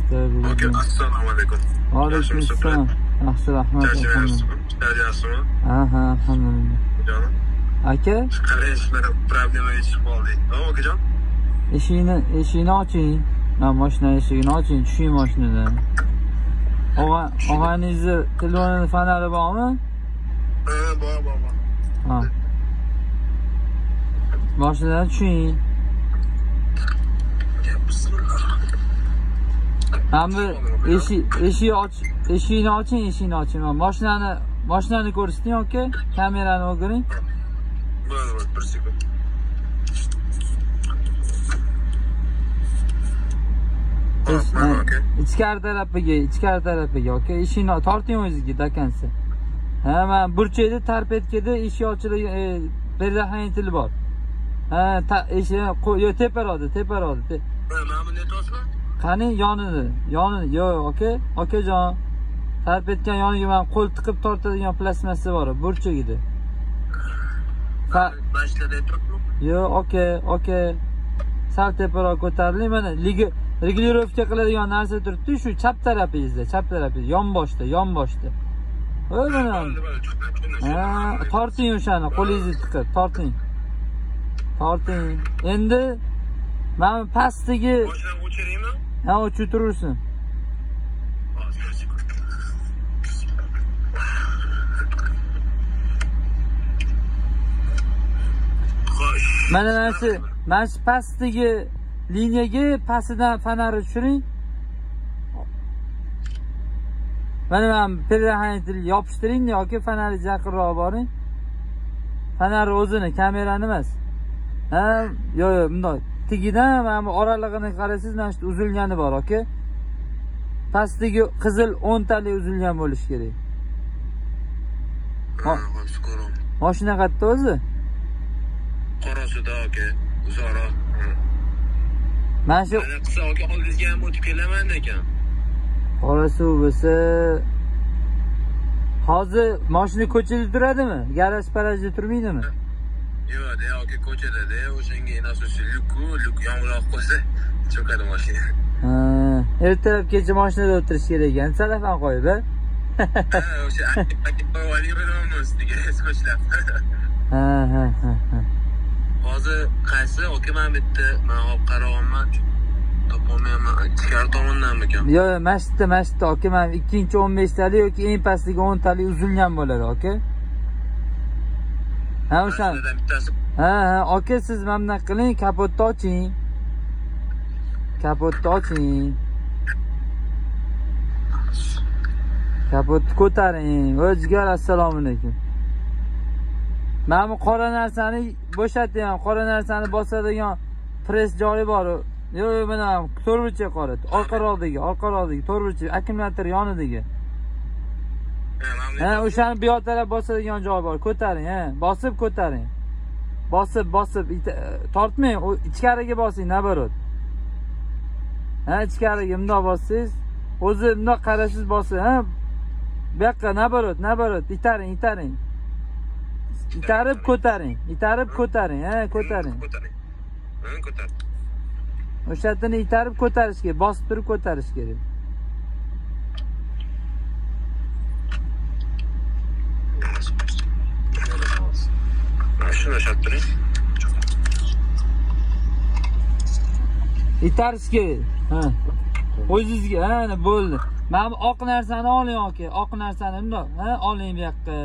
Aka, assalomu alaykum. Va alaykum assalom. Yaxshi, rahmat. Charchaysizmi? Aha, alhamdulillah. Jonim. Aka, Qanday ishlar problemaga chiqib qoldik. Akajon? eshikni oching. Men mashina eshigini oching, tushing mashinadan. Og'ayningizni telefonini fonari bormi? Bor. Ha. Mashinadan tushing. Hamma eshikni oching. Mashinani ko'rsating, aka. Kamerani o'giring. Bo'ldi, bir sekund. Ichkari tarafiga, aka. Eshikni torting o'zingizga dakansa. Ha, men burchakda tarpetkada eshik ochilib, perdaxayin bor. Ha, eshik teparoqda. Mana bunday tosmi? Qani yonini. Yo'q, akajon. Tarpetgan yoniga men qo'l tiqib tortadigan plastmassa bor, burchagida. Bashlarda turibmi? Yo'q, aka. Sal teparoq ko'tariling, mana regulirovka qiladigan narsa turibdi, shu chap tarafingizda, yonboshda. Mana. Ha, torting o'shani, qo'lingizni tiqib, torting. Endi men pastdagi Mashinani o'chiraymi? ha, o'chib turursin. Mana shu pastdagi liniyaga pastidan fonarni tushiring. Mana men perdaxayin yopishtiring yoki fonarni yaqinroq boring. Fonar o'zini, kamerani emas. Ha, yo'q, bunday. Tigidan mana bu oralig'ini qarasangiz, mana shu uzilgani bor, aka. Pastdagi qizil 10 talik uzilgan bo'lishi kerak. Mashina qayerda o'zi? Qorasida, aka. Uzoqroq. Mana shu qissa aka oldingizga ham o'tib kelaman ekan. Qorasuv bo'lsa, hozir mashina ko'chada turadimi? Garaj-parajda turmaydimi? Yo'q, aka ko'chada, o'shanga nasosi luk yomg'ir qo'ysa, cho'kadi mashina. Ha, ertalab kecha mashinada o'tirish kerak ekan, salafan qo'yib, ha? O'sha Ha. Hozir qaysi aka men bitta men olib qarayapman. Topolmayman. Ichkari tomondanmikan? Yo'q, masjidda, aka. Men ikkinchi 15 talik yoki eng pastdagi 10 talik uzilgan bo'ladi, aka. Ha, o'sha. Ha, aka, siz mana bunaqa qiling, kapotni oching. Kapotni ko'taring. O'zgar, assalomu alaykum. Mana bu qora narsani bo'shating, qora narsani bosadigan press joyi bor. Yo'q, mana to'rtburchak qora. Orqaroqdagi, to'rtburchak akkumulyator yonidagi. Ha, o'shani bu yoq taraf bosadigan joy bor. Ko'taring, ha. Bosib ko'taring. Bosib, tortmang, ichkariga bosing, nabarot. Ha, ichkariga bundoq bossangiz, o'zi bundoq qarasiz bosing, ha. Bu yoqqa nabarot, itaring. Itarib ko'taring, ha, ko'taring. Ko'tar. O'shatini itarib ko'tarish kerak, bosib turib ko'tarish kerak. Shuni shaptiring. Itarish kerak. Ha. O'zingizga, ha, bo'ldi. Mana bu oq narsani oling, aka. Oq narsani bundoq, ha, oling bu yoqqa.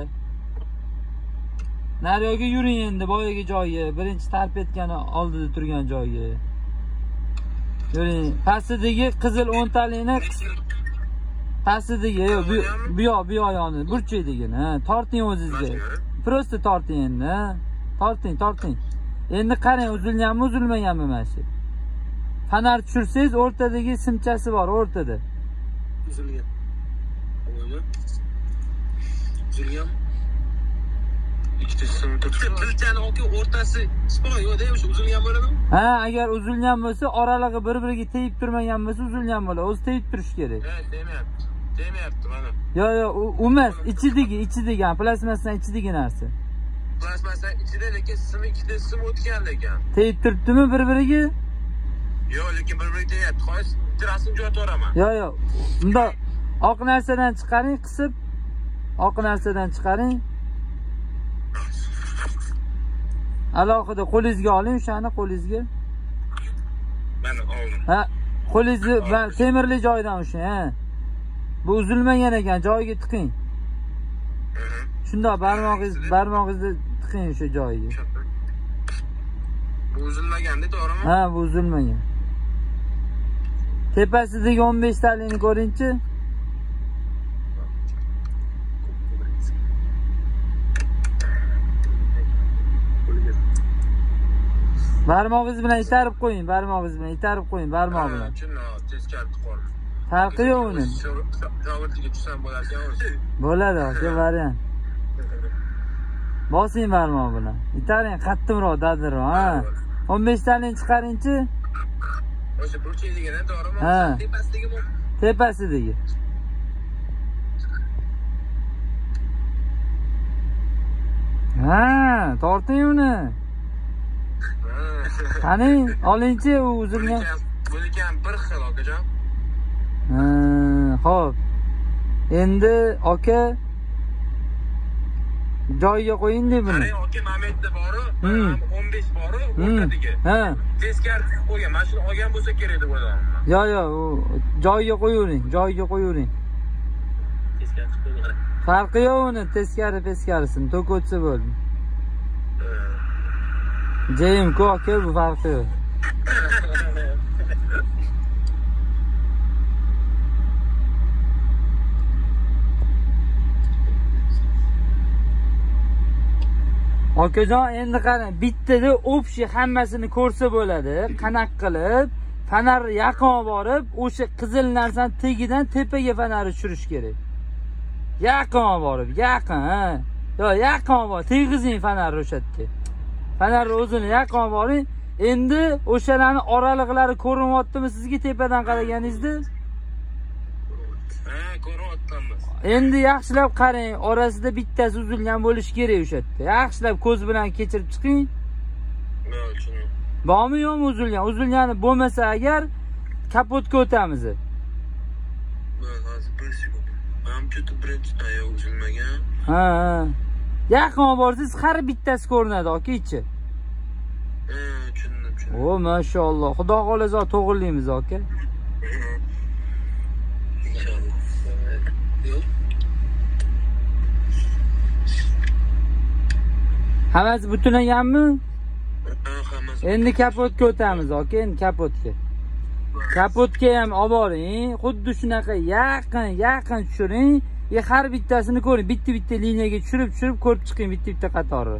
Nariyoga yuring endi, boyagi joyi, birinchi tarpetgani oldida turgan joyi. Yuring. Pastidagi qizil 10 talikni pastidagi, bu yoq yoni, burchakdagini, ha, torting o'zingizga. Prosta torting endi, ha. Torting. Endi qarang, uzilganmi, uzilmaganmi mana shu. Fonar tushirsangiz, o'rtadagi simchasi bor, o'rtada. Uzilgan. Tilchani o'rtasi yo'qda, o'sha uzilgan bo'ladimi? Ha, agar uzilgan bo'lsa, oralig'i bir-biriga tegib turmagan bo'lsa, uzilgan bo'ladi. O'zi tegib turish kerak. Demayapti mana. Yo'q, u emas, ichidagi, plastmassadan ichidagi narsa. Plastmassadan ichida, lekin ikkita sim o'tgan lekin. Tegib turibdimi bir-biriga? Yo'q, lekin bir-biriga tegayapti. Xo'sh, bittirasini jo'nataveraman. Yo'q. Bunda oq narsadan chiqaring, qisib. Oq narsadan chiqaring. Alohida qo'lingizga oling, o'shani qo'lingizga. Mana oldim. Ha, qo'lingizni temirli joydan o'sha, ha. Bu uzilmagan ekan, joyiga tiqing. Shunda barmog'ingizni tiqing o'sha joyiga. Bu uzilmaganda, to'g'rimi? Ha, bu uzilmagan. Tepasidagi 15 talikni ko'ring-chi. Barmog'ingiz bilan itarib qo'ying, barmog'ingiz bilan itarib qo'ying, barmoq bilan. Teskari tiqoldi. Farqi yo'q uni. Shogirdga tushsam bo'larkan. Bo'ladi, aka, variant. Bosing barmoq bilan. Itaring qattiqroq, dadilroq, ha. 15 talikni chiqaring-chi. O'sha burchakligini, to'g'rimi? Ha. Tepasidagi Tepasidagi. Ha, torting uni. Qani, olingchi, u uzilgan. Buniki ham bir xil, okajon. Ha, xo'p. Endi aka joyiga qo'ying-da buni. Qarang, aka, mana bu yerda bor-u, 15 bor-u, o'rtadagi. Ha. Teskari tiqib qo'ygan. Mana shuni olgan bo'lsa kerak deb o'yladim. Yo'q, u joyiga qo'yavering, joyiga qo'yavering. Teskari tiqib qo'ygan. Farqi yo'q uni, teskarisini to'k o'tsa bo'ldi. JM-ku aka, bu farqi yo'q. Okajon, endi qarang, bittada общий hammasini ko'rsa bo'ladi. Qanaqa qilib fanarni yaqin borib, o'sha qizil narsani tagidan tepaga fanarni tushirish kerak. Yaqin borib, yaqin, ha. Yo'q, yaqin bor, tegizing fanarni o'sha yerga. Fanarni o'zini yaqin boring. Endi o'shalarning oraliqlari ko'rinyaptimi sizga tepadan qaraganingizda? Ha, ko'ryapmiz. Endi yaxshilab qarang, orasida bittasi uzilgan bo'lishi kerak o'sha yerda. Yaxshilab ko'z bilan kechirib chiqing. Yo'q, tushundim. Bormi yo'qmi uzilgan? Uzilgani bo'lmasa agar kapotga o'tamiz. Men hozir bir sekund. Ham cho'tib birinchi tayoq uzilmagan. Ha. Yaqin borsiz har bittasi ko'rinadi, aka, ichi. Tushundim. O, mashalloh. Xudo xolasa to'g'rilaymiz, aka. Inshaalloh. Yo'q. Hammasi butinaganmi? Hammasi. Endi kapotga o'tamiz, aka, endi kapotga. Kapotga ham olib boring, xuddi shunaqa yaqin tushiring. Har bittasini ko'ring, bitta liniyaga tushirib ko'rib chiqing bitta qatorni.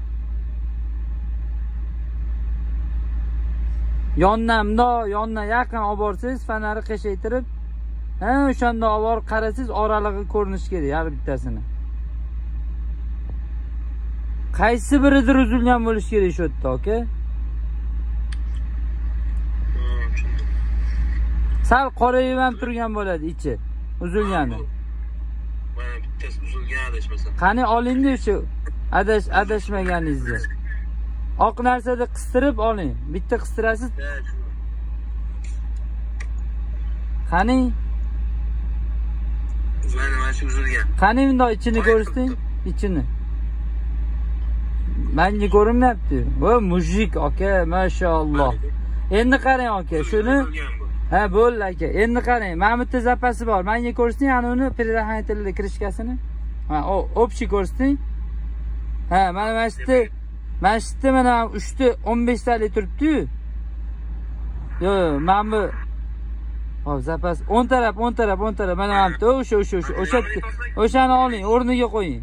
Yondan yaqin olib borsangiz, fanarni qashaytirib, ha, o'shanda olib borib qarasangiz, oralig'i ko'rinishi kerak har bittasini. Qaysi biridir uzilgan bo'lishi kerak shu yerda, aka? Sal qorayib ham turgan bo'ladi ichi, uzilgani. Mana bittasi uzilgan adashmasam. Qani olingda shu adashmaganingizni. Oq narsada qistirib oling. Bitta qistirasiz. Qani? Mana shu uzilgan. Qani bundoq ichini ko'rsang, ichini. Menga ko'rinyapti. Voy, mujik aka, mashalloh. Endi qarang aka, shuni. Ha, bo'ldi aka. Endi qarang, mana bitta zapasi bor. Menga ko'rsang, ana uni предохранительный krishkasini. Ha, общий ko'rsang. Ha, mana shu mana 3 ta 15 talik turibdi-yu. Yo'q, mana bu hop, zapas 10 taraf, mana bu o'shani oling, o'rniga qo'ying.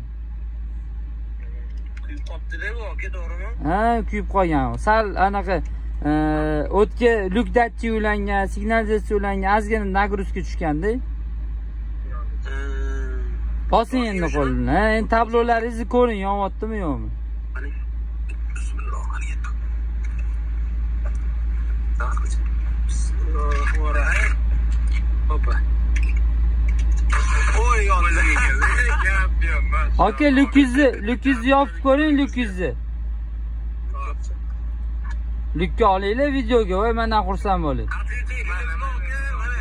Kuyib qopti-da bu, aka, to'g'rimi? Ha, kuyib qolgan. Sal anaqa o'tga lyuk datchik ulangan, signalizatsiya ulangan, ozgina nagruzka tushganda. Bosing endi qo'lni. Ha, endi tablolaringizni ko'ring, yonyaptimi yo'qmi? Bismillahirrohmanirrohim. Hoppa. Oy, yoniga keldi. Gap yo'q. Aka, lyukingizni yopib ko'ring, lyukingizni. Lyukka olinglar videoga, voy, mendan xursand bo'ling.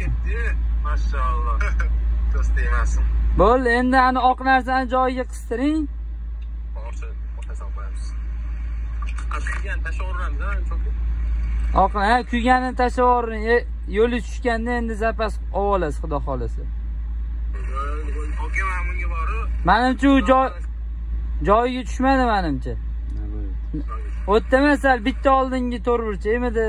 Maşalloh. Do'st emasmi? Bo'ldi, endi ani oq narsani joyiga qistiring. O'rtasan qo'yamiz. Qasqigan tashaveramiz, cho'kib. Oq, kuyganini tashavering. Yo'li tushganda endi zapas olasiz, xudo xolasa. Oka mana bunga borib. Menimcha u joyiga tushmadi menimcha. O'tdimi sal bitta oldingi to'rtburchak emidi?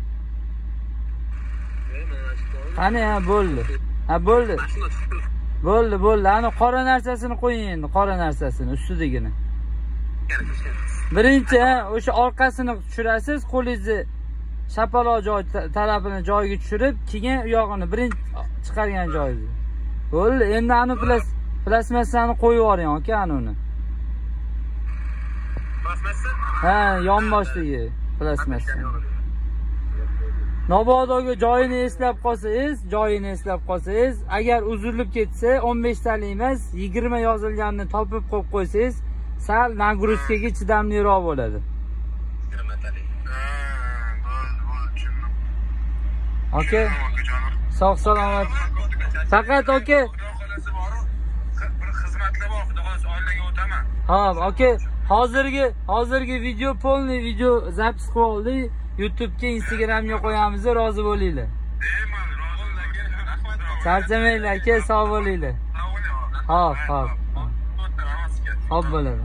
Qani, bo'ldi. Bo'ldi. Bo'ldi. Ani qora narsasini qo'ying endi, qora narsasini ustidagini. Birinchi o'sha orqasini tushirasiz, qo'lingizni shapaloq joy tarafini joyiga tushirib, keyin u yog'ini birinchi chiqargan joyingizni. Bo'ldi, endi ani plasmassani qo'yib yuboring aka, ani uni. Plasmassa? Yonboshligi plasmassa. Nobodoga joyini eslab qolsangiz, agar uzilib ketsa 15 talik emas, 20 yozilganini topib qo'yib qo'ysangiz, sal nagruzkaga chidamliroq bo'ladi. 20 talik. Aka, sog' salomat. Faqat aka, bir xizmatlar bor, xudo xohlasa oilaga o'taman. aka, hozirgi video polniy video zapis qilib oldik. YouTube'ga, Instagram'ga qo'yamiz, rozi bo'linglar. Deyman, rozi bo'linglar. Rahmat. Charchamanglar aka, sog' bo'linglar. Xo'p. Xo'p bo'ladi.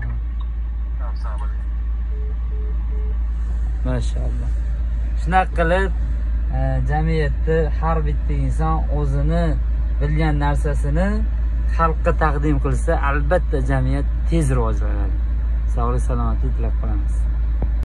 Mashallah. Shunaqa qilib jamiyatda har bitta inson o'zini bilgan narsasini xalqqa taqdim qilsa, albatta jamiyat tez rivojlanadi. Sog'lik, salomatlik tilab qolamiz.